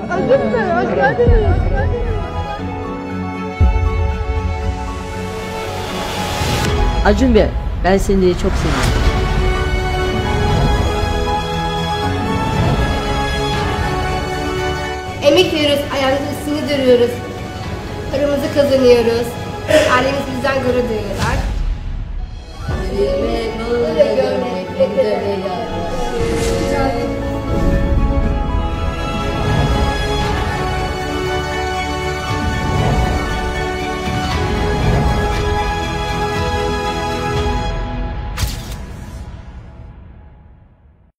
Acıktı, hoş geldiniz. Acun Bey, ben seni çok seviyorum. Emek veriyoruz, ayağımızın üstünde duruyoruz. Paramızı kazanıyoruz. Ailemiz bizden gurur duyuyorlar. Görmek, görmek,